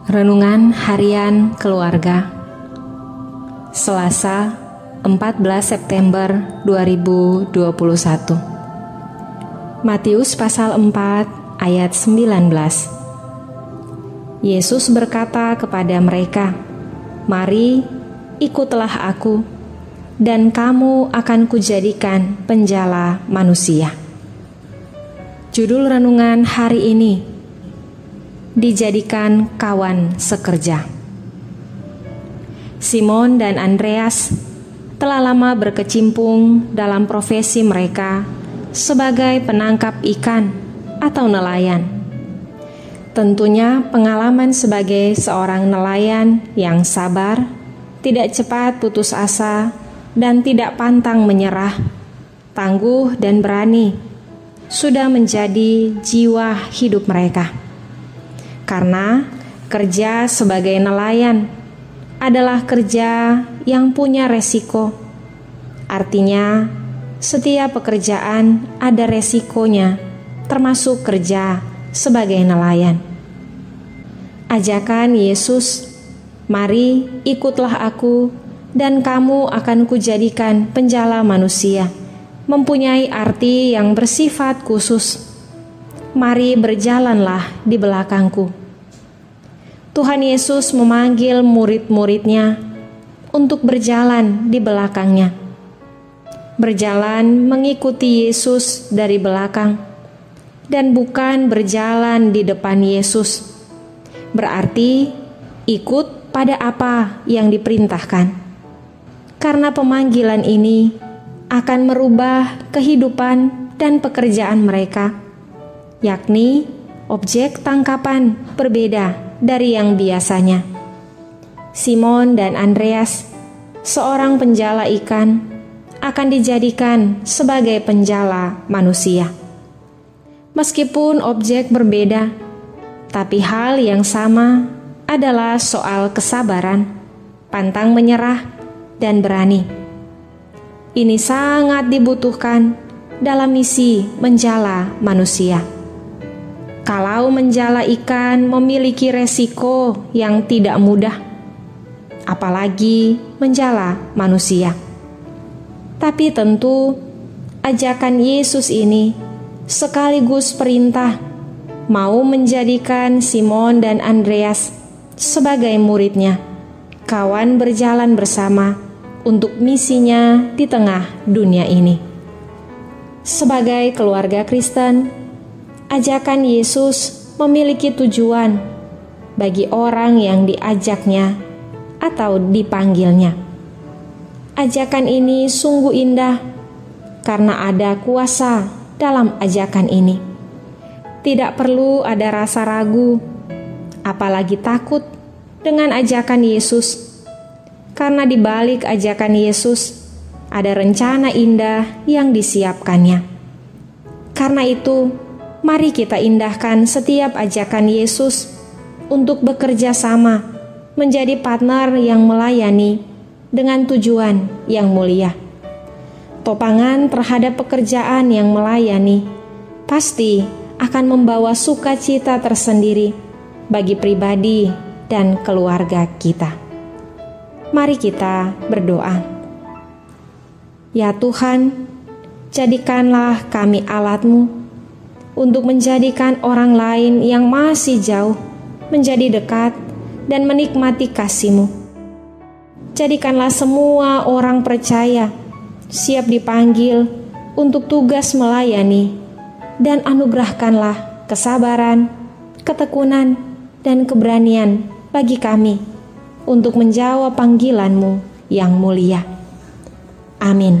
Renungan Harian Keluarga Selasa 14 September 2021. Matius pasal 4 ayat 19. Yesus berkata kepada mereka, "Mari, ikutlah aku, dan kamu akan kujadikan penjala manusia." Judul renungan hari ini, dijadikan kawan sekerja. Simon dan Andreas telah lama berkecimpung dalam profesi mereka sebagai penangkap ikan atau nelayan. Tentunya pengalaman sebagai seorang nelayan yang sabar, tidak cepat putus asa, dan tidak pantang menyerah, tangguh dan berani, sudah menjadi jiwa hidup mereka. Karena kerja sebagai nelayan adalah kerja yang punya resiko. Artinya, setiap pekerjaan ada resikonya, termasuk kerja sebagai nelayan. Ajakan Yesus, "Mari, ikutlah aku, dan kamu akan kujadikan penjala manusia," mempunyai arti yang bersifat khusus. Mari berjalanlah di belakangku. Tuhan Yesus memanggil murid-muridnya untuk berjalan di belakangnya. Berjalan mengikuti Yesus dari belakang, dan bukan berjalan di depan Yesus. Berarti ikut pada apa yang diperintahkan. Karena pemanggilan ini akan merubah kehidupan dan pekerjaan mereka, yakni objek tangkapan berbeda dari yang biasanya. Simon dan Andreas, seorang penjala ikan, akan dijadikan sebagai penjala manusia. Meskipun objek berbeda, tapi hal yang sama adalah soal kesabaran, pantang menyerah, dan berani. Ini sangat dibutuhkan dalam misi menjala manusia. Kalau menjala ikan memiliki resiko yang tidak mudah, apalagi menjala manusia. Tapi tentu ajakan Yesus ini sekaligus perintah mau menjadikan Simon dan Andreas sebagai muridnya, kawan berjalan bersama untuk misinya di tengah dunia ini. Sebagai keluarga Kristen, ajakan Yesus memiliki tujuan bagi orang yang diajaknya atau dipanggilnya. Ajakan ini sungguh indah karena ada kuasa dalam ajakan ini. Tidak perlu ada rasa ragu, apalagi takut dengan ajakan Yesus, karena di balik ajakan Yesus ada rencana indah yang disiapkannya. Karena itu, mari kita indahkan setiap ajakan Yesus untuk bekerja sama, menjadi partner yang melayani dengan tujuan yang mulia. Topangan terhadap pekerjaan yang melayani pasti akan membawa sukacita tersendiri bagi pribadi dan keluarga kita. Mari kita berdoa. Ya Tuhan, jadikanlah kami alat-Mu untuk menjadikan orang lain yang masih jauh menjadi dekat dan menikmati kasih-Mu. Jadikanlah semua orang percaya siap dipanggil untuk tugas melayani, dan anugerahkanlah kesabaran, ketekunan, dan keberanian bagi kami untuk menjawab panggilan-Mu yang mulia. Amin.